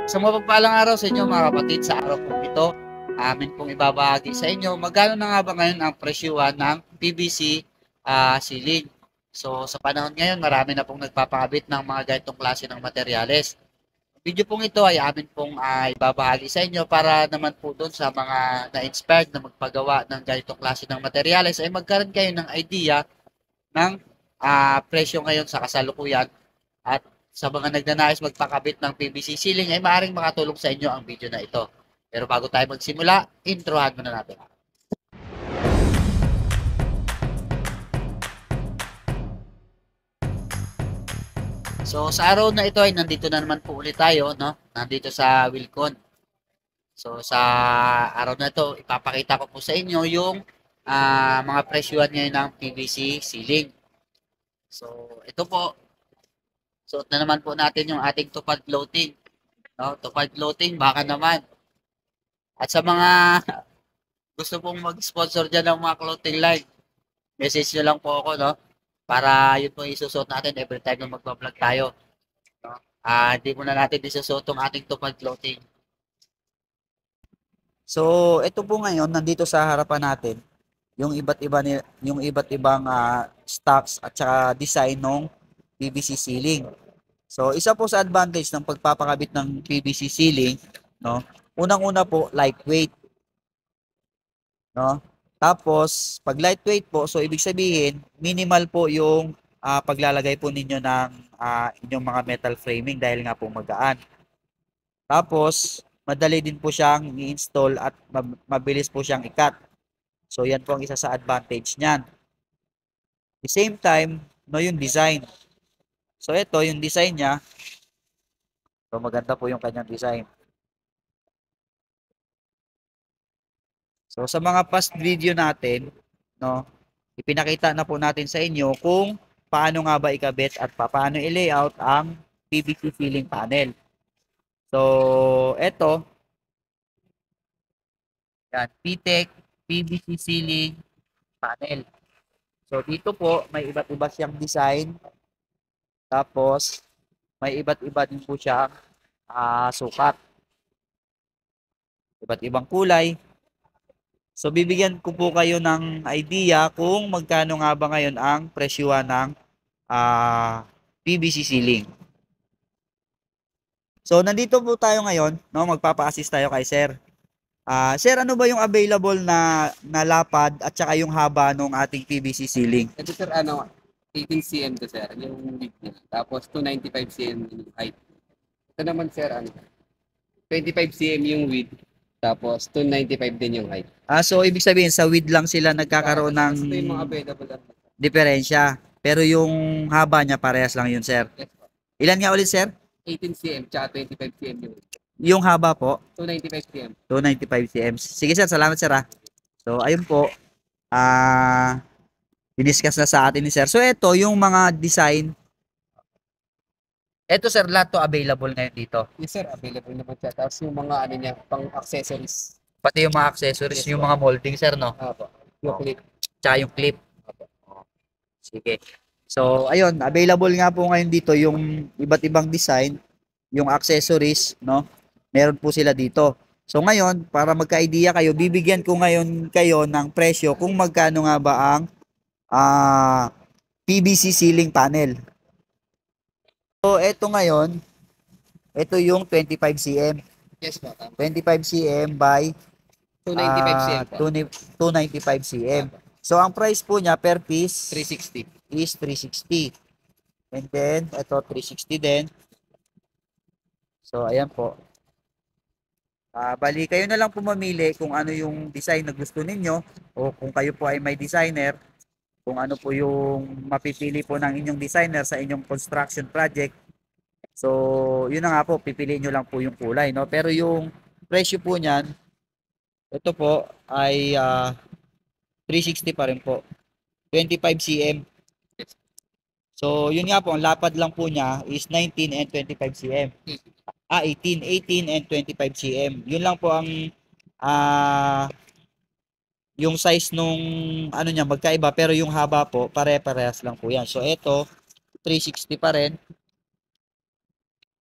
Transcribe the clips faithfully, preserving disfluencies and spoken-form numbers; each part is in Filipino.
Sa mapagpalang araw sa inyo mga kapatid, sa araw po ito, amin pong ibabahagi sa inyo magkano na nga ba ngayon ang presyuhan ng P V C uh, ceiling. So sa panahon ngayon, marami na pong nagpapakabit ng mga ganitong klase ng materyales. Video pong ito ay amin pong uh, ibabahagi sa inyo para naman po doon sa mga na-inspired na magpagawa ng ganitong klase ng materyales ay magkaroon kayo ng idea ng uh, presyo ngayon sa kasalukuyan, at sa mga nagnanais magpakabit ng P V C ceiling ay maaaring makatulong sa inyo ang video na ito. Pero bago tayo magsimula, introhan muna natin. So sa araw na ito ay nandito na naman po ulit tayo, no? Nandito sa Wilcon. So sa araw na ito, ipapakita ko po sa inyo yung uh, mga presyuhan ngayon ng P V C ceiling. So ito po, suot na naman po natin yung ating tupad floating. No? Tupad floating, baka naman. At sa mga gusto pong mag-sponsor dyan ng mga clothing line, message nyo lang po ako, no? Para yun po isusot natin every time na magpa-vlog tayo. No? Ah, hindi mo na natin isusot ang ating tupad clothing. So, ito po ngayon nandito sa harapan natin yung iba't iba ni yung iba't ibang uh, stocks at saka design ng P V C ceiling. So, isa po sa advantage ng pagpapakabit ng P V C ceiling, no? Unang-una po, lightweight. No? Tapos, pag lightweight po, so ibig sabihin, minimal po yung uh, paglalagay po ninyo ng uh, inyong mga metal framing dahil nga po magaan. Tapos, madali din po siyang i-install at mabilis po siyang i-cut. So, yan po ang isa sa advantage niyan. At the same time, no, yung design. So, ito, yung design niya. So, maganda po yung kanyang design. So, sa mga past video natin, no, ipinakita na po natin sa inyo kung paano nga ba ikabit at paano i-layout ang P V C ceiling panel. So, ito, yan, P-Tech P V C ceiling panel. So, dito po, may iba't iba siyang design. Tapos, may iba't iba din po siyang uh, sukat. Iba't ibang kulay. So, bibigyan ko po kayo ng idea kung magkano nga ba ngayon ang presyuhan ng uh, P V C ceiling. So, nandito po tayo ngayon, no? Magpapa-assist tayo kay Sir. Uh, sir, ano ba yung available na, na lapad at saka yung haba ng ating P V C ceiling? Ito sir, ano, eighteen centimeters to sir, yung width niya. Tapos two ninety-five centimeters yung height. Ito naman sir, ano, twenty-five centimeters yung width. Tapos two ninety-five din yung height. Ah, so ibig sabihin sa width lang sila nagkakaroon ng ito yung mga available lang. Diferensya. Pero yung haba niya parehas lang yun, sir. Yes po. Ilan nga ulit, sir? eighteen centimeters tsaka twenty-five centimeters yung width. Yung haba po? two ninety-five centimeters. two ninety-five centimeters. Sige, sir. Salamat, sir, ha. So, ayun po. Ah, diniscuss na sa atin ni sir. So, ito yung mga design. Ito, sir, lahat to available ngayon dito. Yes sir, available naman siya. Tapos yung mga ano niya, pang accessories. Pati yung mga accessories, yes, yung mga molding, sir, no? Opo. Yung clip. Tsaka yung clip. Opo. Sige. So, ayun, available nga po ngayon dito yung iba't ibang design, yung accessories, no? Meron po sila dito. So, ngayon, para magka-idea kayo, bibigyan ko ngayon kayo ng presyo kung magkano nga ba ang uh, P V C ceiling panel. So, ito ngayon, ito yung twenty-five centimeters. Yes po. twenty-five centimeters by two ninety-five centimeters. Uh, two ninety-five centimeters. So, ang price po niya per piece three sixty is three sixty. And then, ito three sixty din. So, ayan po. Uh, bali, kayo na lang po mamili kung ano yung design na gusto ninyo o kung kayo po ay may designer, kung ano po yung mapipili po ng inyong designer sa inyong construction project. So, yun na nga po, pipiliin nyo lang po yung kulay, no? Pero yung presyo po niyan, ito po ay uh, three sixty pa rin po. twenty-five centimeters. So, yun nga po, ang lapad lang po niya is nineteen and twenty-five centimeters. Ah, eighteen, eighteen and twenty-five centimeters. Yun lang po ang ah uh, yung size nung ano niya magkaiba, pero yung haba po pare-parehas lang po yan. So, ito three sixty pa rin. So,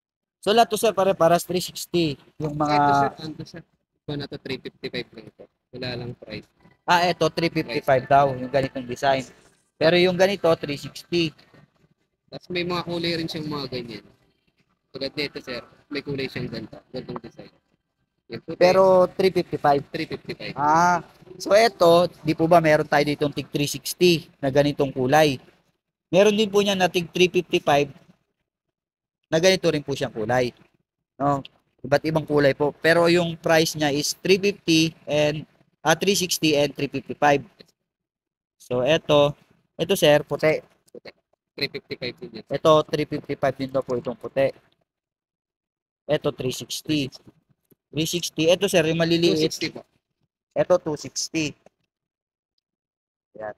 So lahat to sir pare-paras three sixty. Yung mga, Ito sir, ano to sir? Ito na to three fifty-five lang ito. Wala lang price. ah eto three fifty-five daw yung ganitong design. Pero yung ganito three sixty. Tapos may mga kulay rin siyang mga ganyan. Tulad nito sir, may kulay siyang ganito. Gantong design. Yung puti, Pero three fifty-five. three fifty-five. Ah, so eto, di po ba meron tayo ditong tig three sixty na ganitong kulay. Meron din po niya na tig three fifty-five na ganito rin po siyang kulay. No? Iba't ibang kulay po. Pero yung price niya is three fifty and ah, three sixty and three fifty-five. So eto, eto sir, puti. three fifty-five din yan. Ito three fifty-five din daw po itong puti. Ito three sixty. three sixty. Ito sir, yung two maliliit. sixty po. Ito two sixty. Yan.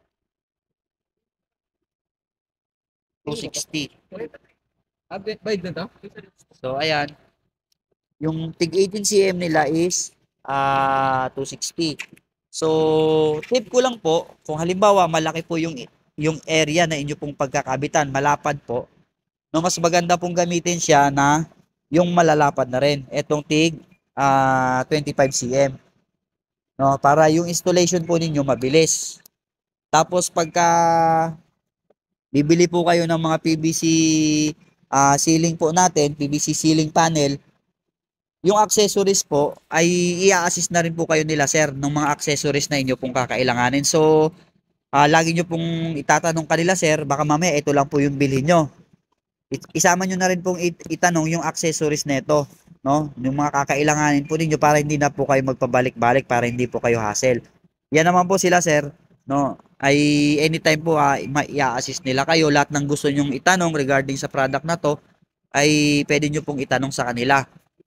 two sixty. Update by na to? So ayan. Yung tig eighteen centimeters nila is ah two sixty. So tip ko lang po, kung halimbawa malaki po yung yung area na inyo pong pagkakabitan, malapad po, no, mas maganda pong gamitin siya na yung malalapad na rin. Etong tig ah twenty-five centimeters. No, para yung installation po ninyo mabilis. Tapos pagka bibili po kayo ng mga P V C ah ceiling po natin, P V C ceiling panel, yung accessories po ay i-assist na rin po kayo nila sir ng mga accessories na inyo pong kakailanganin. So ah lagi nyo pong itatanong kanila sir, baka mamaya ito lang po yung bilhin nyo. Isama nyo na rin pong it- itanong yung accessories nito, no? Yung mga kakailanganin po ninyo para hindi na po kayo magpabalik-balik, para hindi po kayo hassle. Yan naman po sila sir, no? Ay anytime po ah, i-assist nila kayo. Lahat ng gusto nyong itanong regarding sa product na to ay pwede nyo pong itanong sa kanila.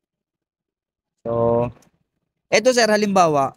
So, eto sir, halimbawa,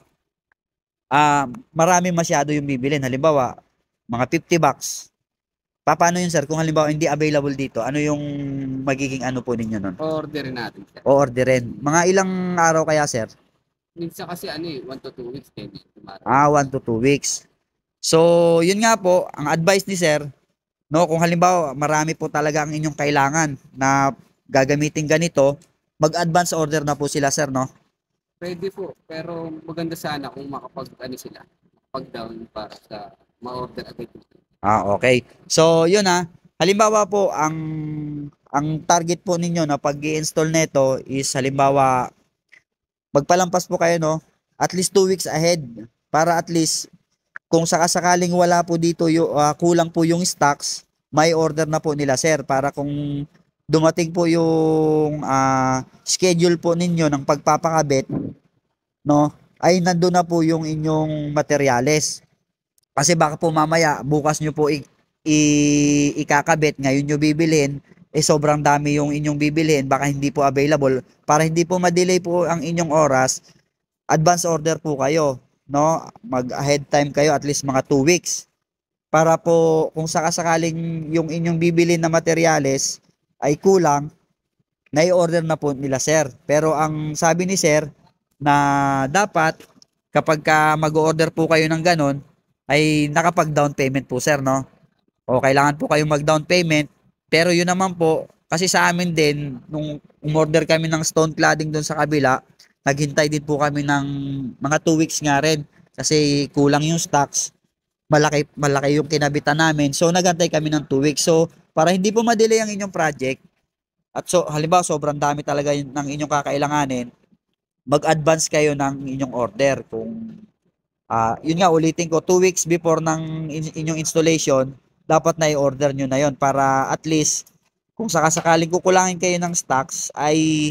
ah marami masyado yung bibilin. Halimbawa, mga fifty bucks. Paano yun sir? Kung halimbawa hindi available dito, ano yung magiging ano po ninyo nun? Orderin natin sir. O orderin. Mga ilang araw kaya sir? Minsan kasi ano eh, one to two weeks din. Ah, one to two weeks. So, yun nga po, ang advice ni sir, no, kung halimbawa marami po talaga ang inyong kailangan na gagamitin ganito, mag-advance order na po sila sir, no? Pwede po, pero maganda sana kung makapag ano sila, makapag down para sa ma-order agad. Ah, okay. So, yun ah. Halimbawa po, ang ang target po ninyo na pag-i-install nito is halimbawa magpalampas po kayo no, at least two weeks ahead para at least kung sakasakaling wala po dito yung uh, kulang po yung stocks, may order na po nila sir para kung dumating po yung uh, schedule po ninyo ng pagpapakabit, no, ay nandoon na po yung inyong materyales. Kasi baka po mamaya bukas nyo po i- i- ikakabit, ngayon nyo bibilhin, eh sobrang dami yung inyong bibilhin, baka hindi po available. Para hindi po ma-delay po ang inyong oras, advance order po kayo, no? Mag ahead time kayo at least mga two weeks. Para po kung sakasakaling yung inyong bibilhin na materyales ay kulang, na-order na po nila sir. Pero ang sabi ni sir na dapat kapag ka mag-order po kayo ng ganon, ay nakapag down payment po sir, no? O kailangan po kayong mag down payment. Pero yun naman po, kasi sa amin din, nung umorder kami ng stone cladding doon sa kabila, naghintay din po kami ng mga two weeks nga rin. Kasi kulang yung stocks. Malaki, malaki yung kinabitan namin. So naghantay kami ng two weeks. So para hindi po ma-delay ang inyong project, at so halimbawa sobrang dami talaga yun, ng inyong kakailanganin, mag-advance kayo ng inyong order. Kung Ah, yun nga ulitin ko, two weeks before ng in- inyong installation, dapat na i-order nyo na yon para at least kung sakasakaling kukulangin kayo ng stocks ay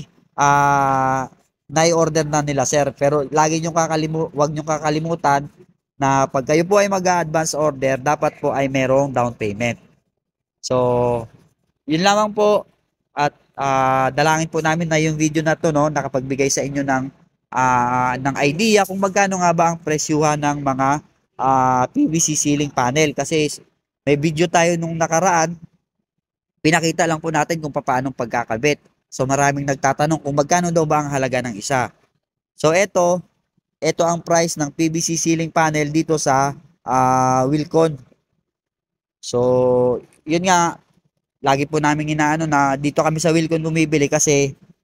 ah na-order na nila sir. Pero lagi nyo kakalimu wag nyo kakalimutan na pag kayo po ay mag-advance order, dapat po ay merong down payment. So, yun lamang po at ah, dalangin po namin na yung video na to no nakapagbigay sa inyo ng ah, ng idea kung magkano nga ba ang presyuhan ng mga ah, P V C ceiling panel kasi may video tayo nung nakaraan, pinakita lang po natin kung paano pagkakabit. So maraming nagtatanong kung magkano daw ba ang halaga ng isa. So eto, eto ang price ng P V C ceiling panel dito sa ah, Wilcon. So yun nga, lagi po namin inaano na dito kami sa Wilcon bumibili kasi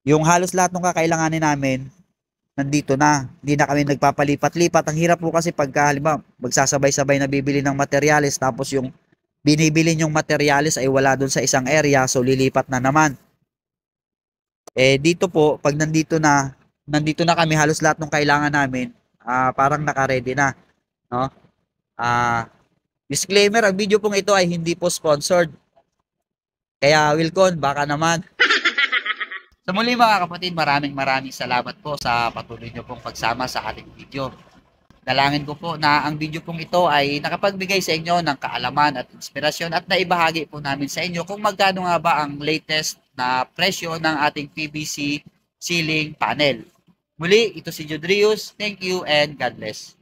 Yung halos lahat ng kakailanganin namin, nandito na. Hindi na kami nagpapalipat-lipat. Ang hirap po kasi pagka, halimbawa, magsasabay-sabay na bibili ng materyales, tapos yung binibili yung materyales ay wala doon sa isang area, so lilipat na naman. Eh, dito po, pag nandito na, nandito na kami, halos lahat ng kailangan namin, ah, parang naka-ready na, no? Ah, disclaimer, ang video pong ito ay hindi po sponsored. Kaya Wilcon, baka naman. Sa muli mga kapatid, maraming maraming salamat po sa patuloy nyo pong pagsama sa ating video. Dalangin ko po na ang video pong ito ay nakapagbigay sa inyo ng kaalaman at inspirasyon at naibahagi po namin sa inyo kung magkano nga ba ang latest na presyo ng ating P V C ceiling panel. Muli, ito si Judrius. Thank you and God bless.